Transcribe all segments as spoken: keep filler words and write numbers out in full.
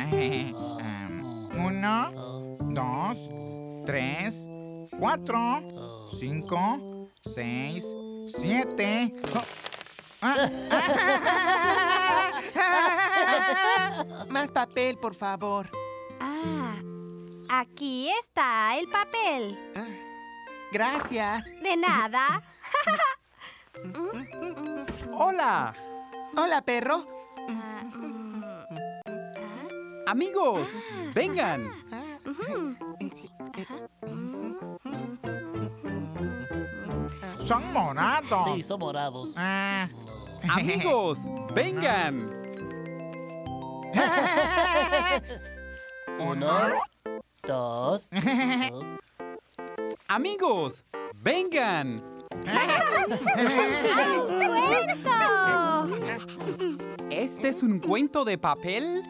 Uno, dos, tres, cuatro, cinco, seis, siete. Más papel, por favor. Ah, aquí está el papel. Ah, gracias. De nada. ¡Hola! Hola, perro. Ah, mm, Amigos, vengan. Son morados. Sí, son morados. Ah. Amigos, vengan. Uno, dos. Amigos, vengan. ¡Un cuento! ¿Este es un cuento de papel?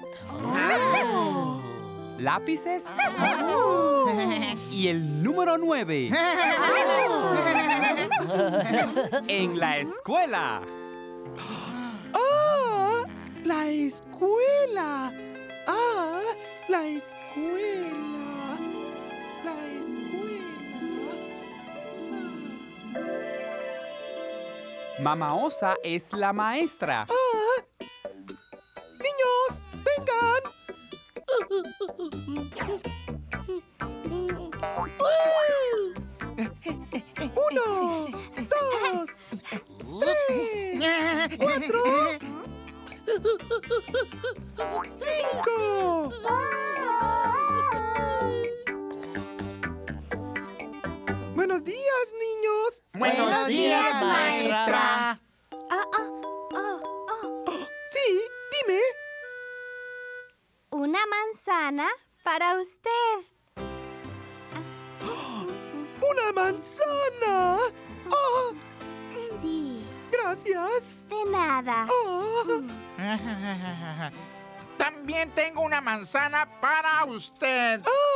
¿Lápices? Y el número nueve. En la escuela. ¡Ah! ¡La escuela! ¡Ah! ¡La escuela! ¡La escuela! Mamá Osa es la maestra. ¡Ah! ¡Niños, vengan! ¡Uno! ¡Dos! ¡Tres! ¡Cuatro! ¡Cinco! ¡Buenos días, niños! Buenos días, maestra. Ah, ah, oh, oh. Sí, dime. Una manzana para usted. ¡Una manzana! ¡Ah! Sí, ¡Gracias! de nada. ¡Ah! También tengo una manzana para usted.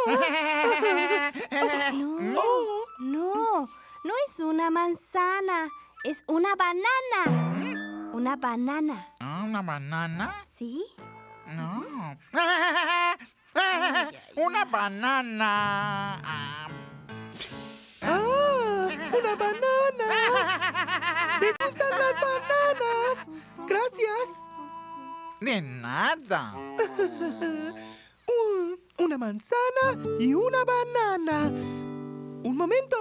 No, no, no es una manzana, es una banana. Una banana, Ah, ¿una banana? ¿sí? No. Una banana. Ah, ¡Ah! ¡Una banana! ¡Me gustan las bananas! ¡Gracias! de nada. Un- una manzana y una banana. Un momento.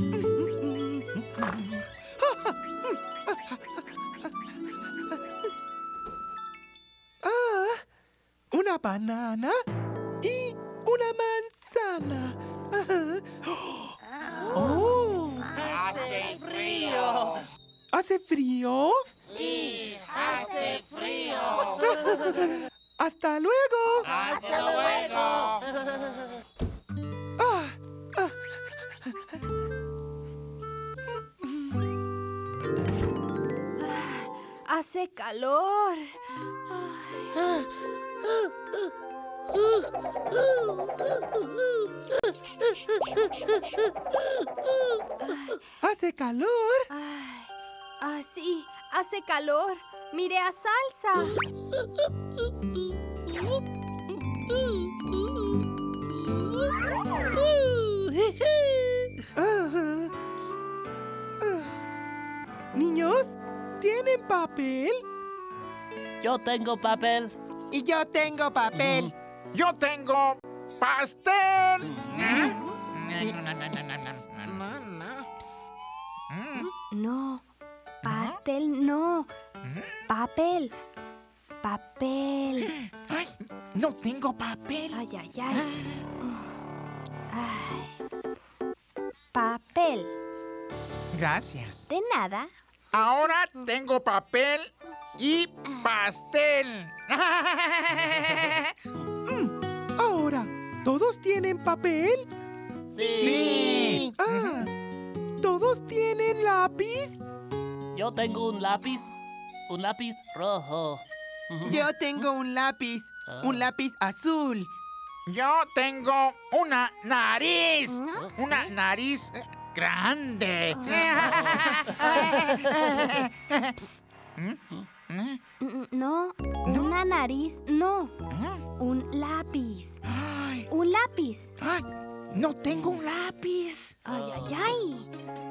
Ah, una banana y una manzana. Oh. ¡Hace frío! ¿Hace frío? ¡Sí, hace frío! ¡Hasta luego! ¡Hasta luego! Ah, ah. Hace calor. Ay. ¿Hace calor? Ay. Ah, sí, hace calor. Mire a Salsa. Ah. Ah. Niños, ¿tienen papel? Yo tengo papel. Y yo tengo papel. Yo tengo pastel. No, pastel no. Papel. Papel. Ay, no tengo papel. Ay, ay, ay. Ay. Papel. Gracias. De nada. Ahora tengo papel y pastel. Ahora, ¿todos tienen papel? Sí. Ah, ¿todos tienen lápiz? Yo tengo un lápiz. Un lápiz rojo. Yo tengo un lápiz, un lápiz azul. Yo tengo una nariz. Una nariz grande. Mm, No, una la nariz, no. ¿Ah? Un lápiz. Ay, Un lápiz. ay, no tengo un lápiz. Ay, ay, ay.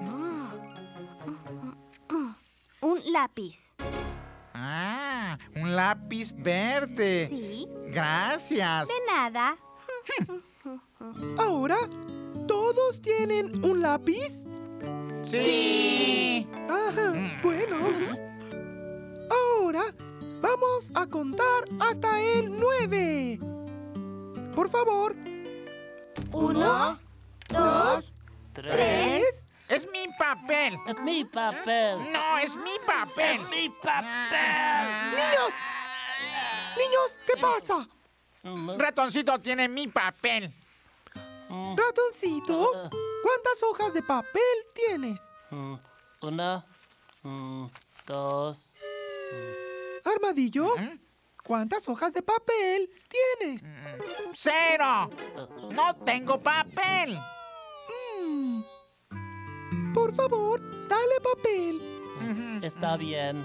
Mm. Un lápiz. Ah, un lápiz verde. Sí. Gracias. De nada. Ahora, ¿todos tienen un lápiz? Sí. Ajá, bueno. Ahora, vamos a contar hasta el nueve. Por favor. Uno, dos, Tres. Tres. Es mi papel. Es mi papel. No, es mi papel. Es mi papel. ¡Niños! ¡Niños! ¿Qué pasa? Mm, Ratoncito tiene mi papel. mm, Ratoncito, ¿cuántas hojas de papel tienes? mm. Una, mm, dos. Armadillo, ¿Mm? ¿cuántas hojas de papel tienes? Cero. No tengo papel. Mm. Por favor, dale papel. Ujú. Está bien.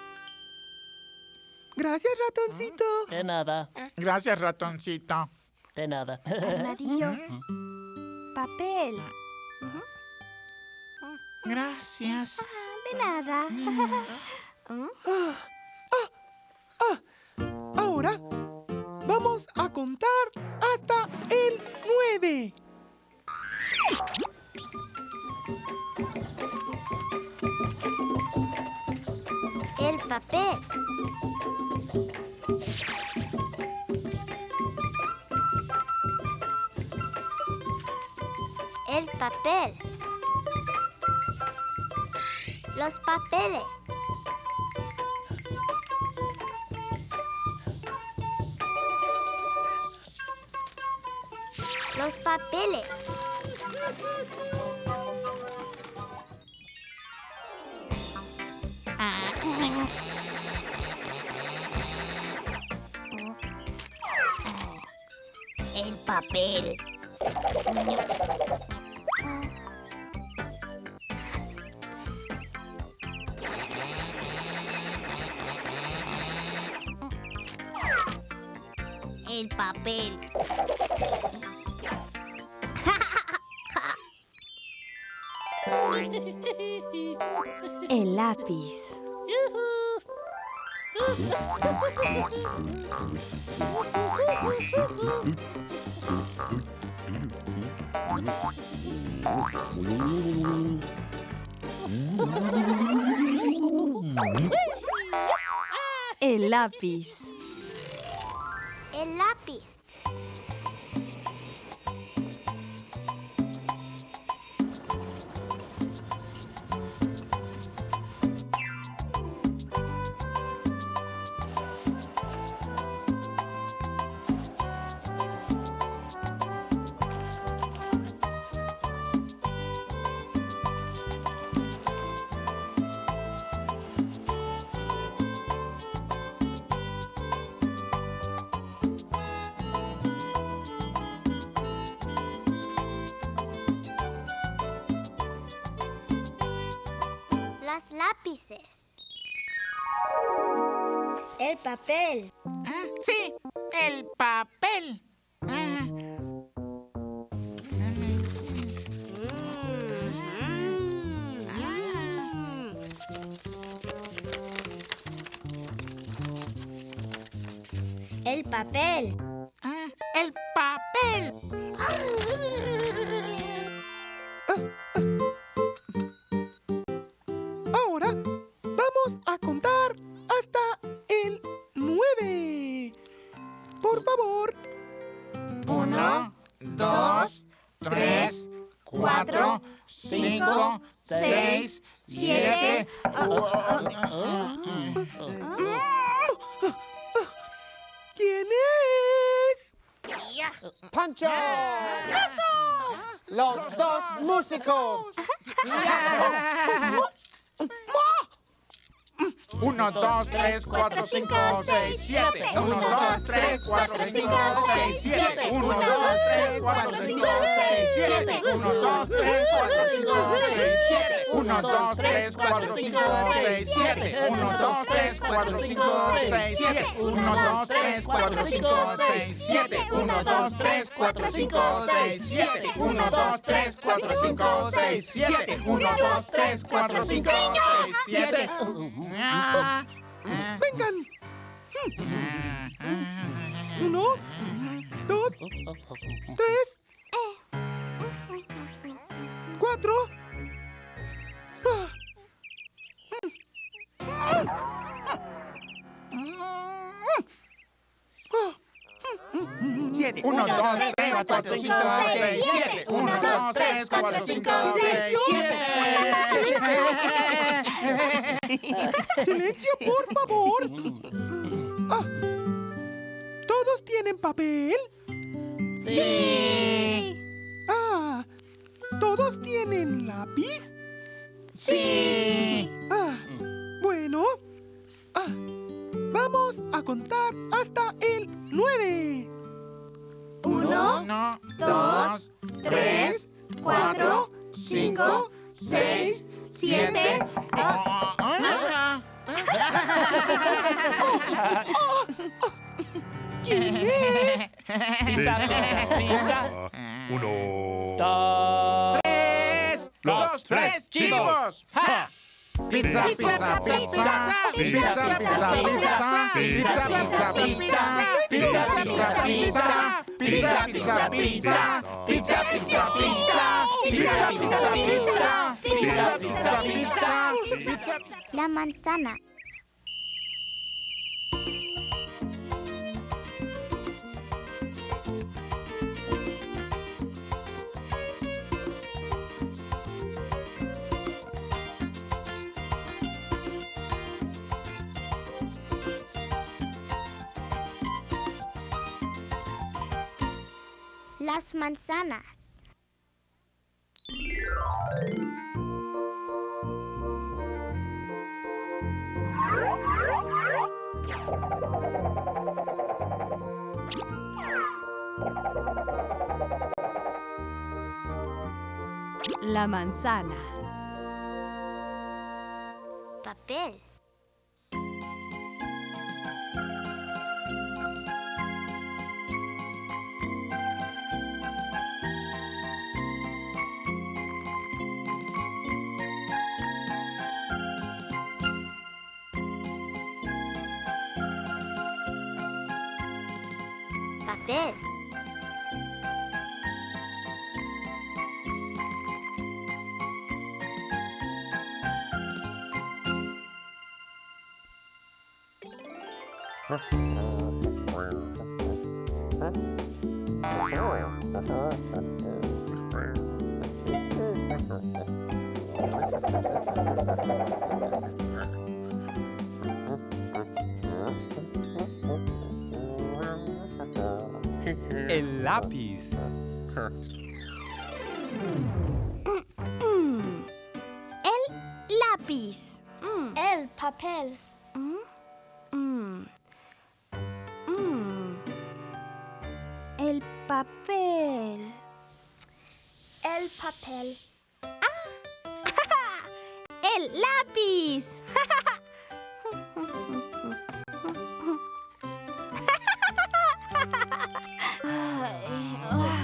Gracias, ratoncito. De nada. Gracias, ratoncito. De nada. Armadillo. Papel. Gracias. De nada. Ahora, vamos a contar hasta el nueve. El papel. El papel. Los papeles. Los papeles. El papel. El papel. El lápiz. El lápiz. El lápiz. Las lápices. El papel. Ah, sí, el papel. Ah. El papel. Ah, el papel. Ahora, vamos a contar hasta el nueve. Por favor. Uno, dos, tres, cuatro, cinco, seis, siete. ¿Quién es? ¡Pancho! ¡Los dos músicos! uno, dos, tres, cuatro, cinco, seis, siete. uno, dos, tres, cuatro, cinco, seis, siete. uno, dos, tres, cuatro, cinco, seis, siete. uno, dos, tres, cuatro, cinco, seis, siete. uno, dos, tres, cuatro, cinco, seis, siete. uno, dos, tres, cuatro, cinco, seis, siete. uno, dos, tres, cuatro, cinco, seis, siete. uno, dos, tres, cuatro, cinco, seis, siete. uno, dos, tres, cuatro, cinco, seis, siete. uno, dos, tres, cuatro, cinco, seis, siete. ¡Vengan! Uno, dos, tres, cuatro. Siete. uno, dos, tres, cuatro, cinco, seis, siete. uno, dos, tres, cuatro, cinco, seis, siete. ¡Silencio, por favor! Ah, ¿todos tienen papel? ¡Sí! Ah, ¿todos tienen lápiz? Sí. Ah, bueno. Ah, vamos a contar hasta el nueve. Uno, Uno, dos, tres, cuatro, cinco, seis, siete. ¿Quién es? Pizza, pizza, pizza. Uno. Dos. Tres. Los tres chivos. ¡Ja! Pizza, pizza, pizza. Pizza, pizza, pizza. Pizza, pizza, pizza. Pizza, pizza, pizza. Pizza, pizza, pizza. Pizza, pizza, pizza. Pizza, pizza, pizza. Pizza, pizza, pizza. Pizza. La manzana. Las manzanas. La manzana. Papel. Papel. El lápiz. El lápiz. Mm, El papel. mm, mm. Mm. El papel. El papel. El lápiz. Ay,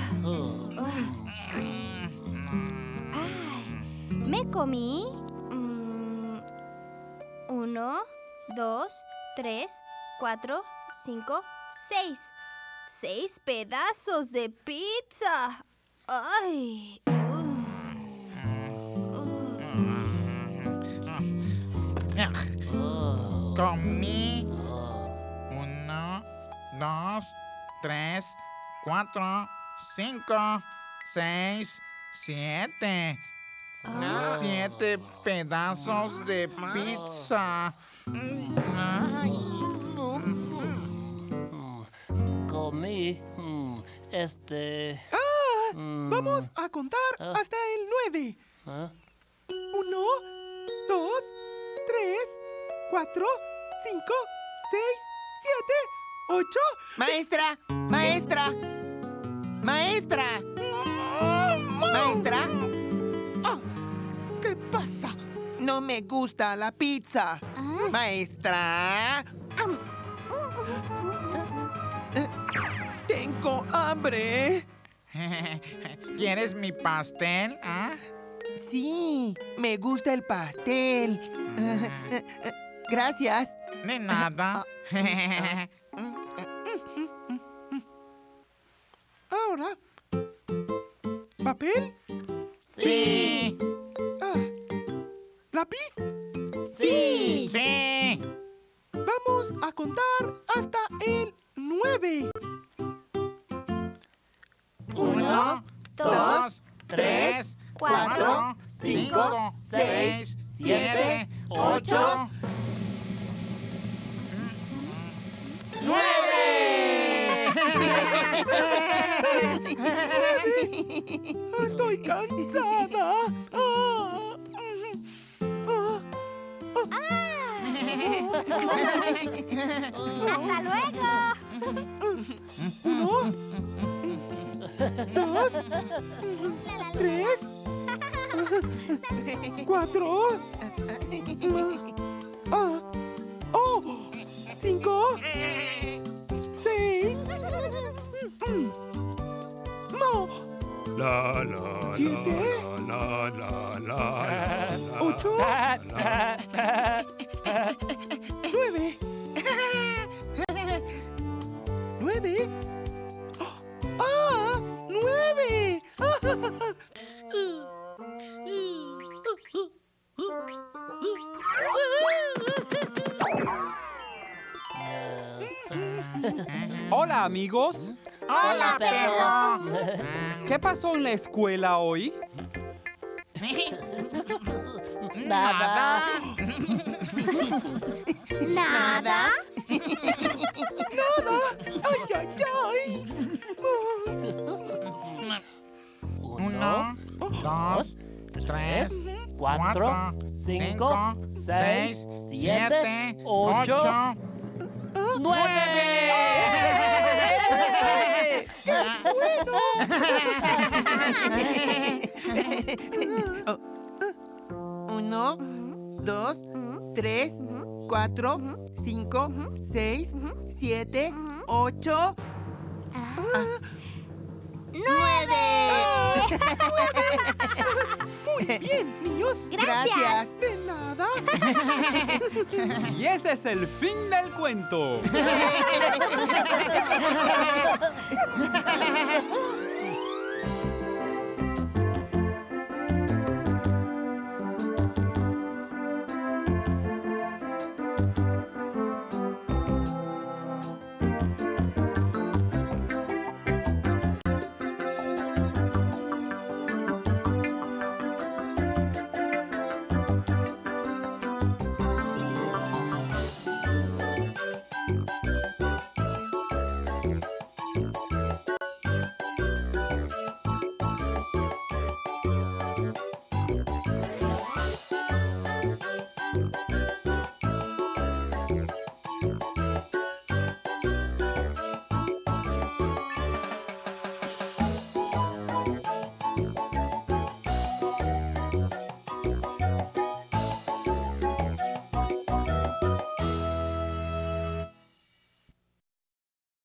me comí mm, uno, dos, tres, cuatro, cinco, seis. Seis pedazos de pizza. Ay. Comí uno, dos, tres, cuatro, cinco, seis, siete. Siete pedazos de pizza. Comí. mm, Este. Ah, mm, vamos a contar Ah. hasta el nueve. ¿ah? Uno, dos, tres, cuatro, cinco, seis, siete, ocho. Maestra, maestra, maestra, maestra. Ah, ¿qué pasa? No me gusta la pizza. Maestra. Eh, Tengo hambre. ¿Quieres mi pastel? ¿Ah? Sí, me gusta el pastel. Gracias. De nada. Ahora, ¿papel? Sí. Ah, ¿lápiz? Sí. Sí. Vamos a contar hasta el nueve. Uno, dos, tres, cuatro, cuatro, cinco, seis, siete, ocho, Estoy cansada. Ah, ah, ¡Hasta luego! Uno, dos, tres, cuatro, ah, oh, cinco, seis, no, La, la, ¿Siete? la, la, la, la, la, ocho, nueve, nueve, ah, nueve. Hola, amigos. Hola, perro. ¿Qué pasó en la escuela hoy? Nada. ¿Nada? Ay, ay, ay. Uno, dos, tres, Cuatro, cuatro, cinco, seis, siete, ocho, nueve. Uno, dos, tres, cuatro, cinco, seis, siete, ocho, nueve. Muy bien, niños. Gracias. De nada. Y ese es el fin del cuento.